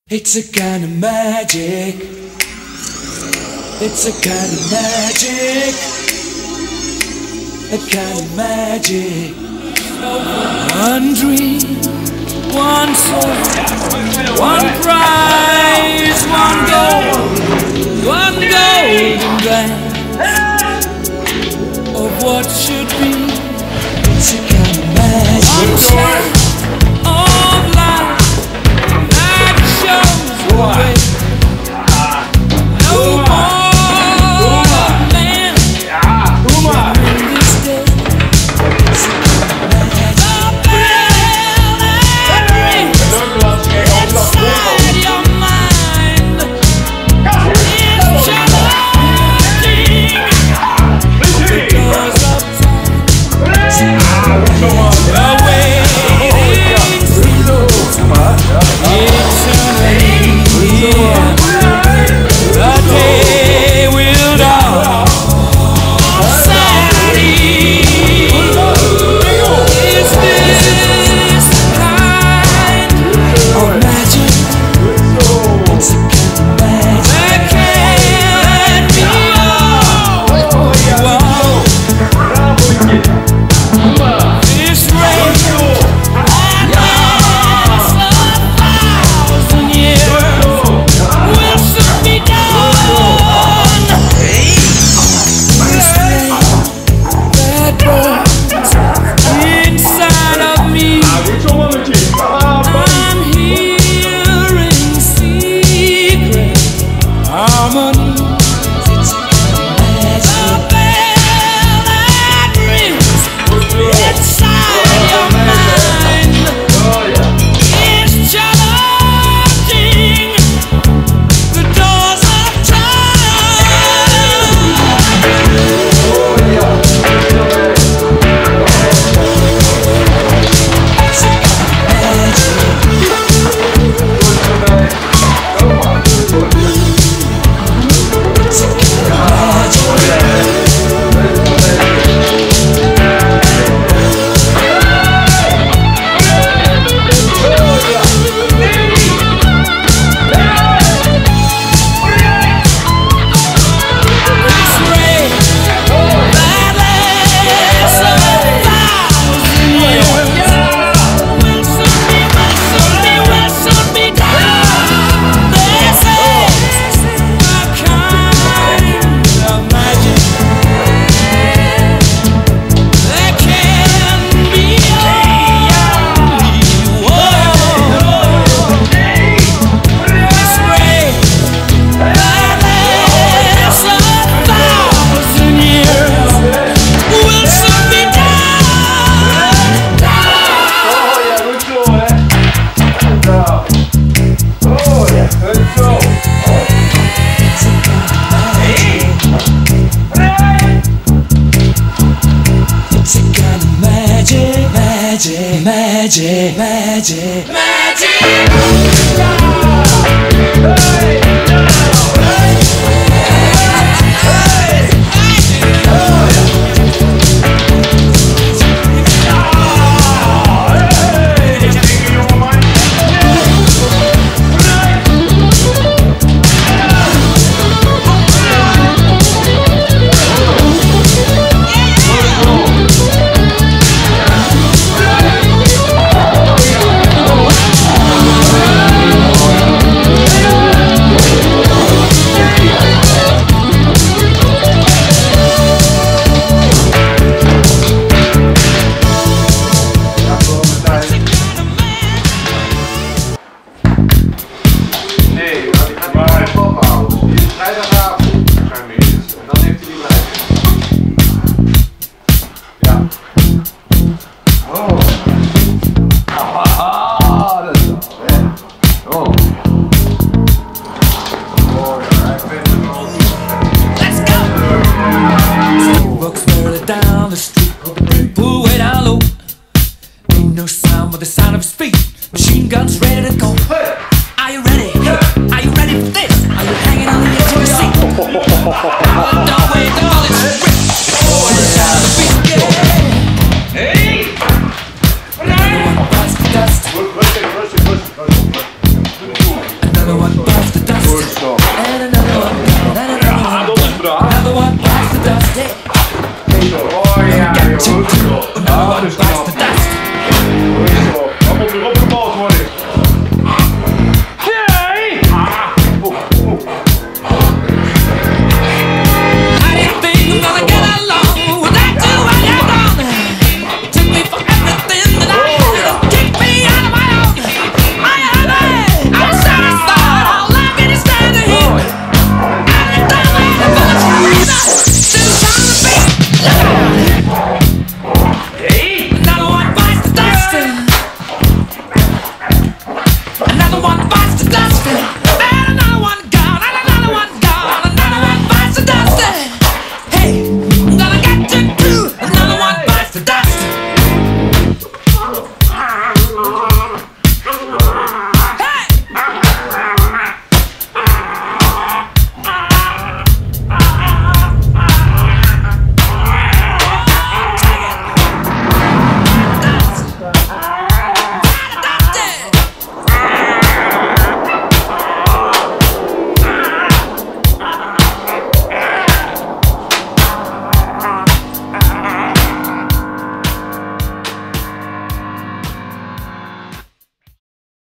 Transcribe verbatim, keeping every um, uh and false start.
It's a kind of magic. It's a kind of magic. A kind of magic. One dream, one soul, one prize, one goal, one golden glance of what should be. It's a kind of magic. One shot of light that shows the way. No more man in this day. It's a kind of magic. The bell that rings inside your mind is challenging the doors of time. It's a kind of magic. The way things eternally here. The day will dawn on Saturday. Is this the kind of magic? It's a kind of magic that can't be all you want. This rain that lasts a thousand years will soon be done. This flame that burns inside of me, I'm hearing secret harmonies. It's a kind of magic. The bell that rings inside your mind is challenging the doors of time. It's a kind of magic. It's a kind of This rain that lasts a thousand years will soon be, will soon be, will soon be done. This is a kind of magic that can be only one. This rain that lasts a thousand years will soon be done. It's a kind of magic, magic, magic, magic, magic. another one bites the dust.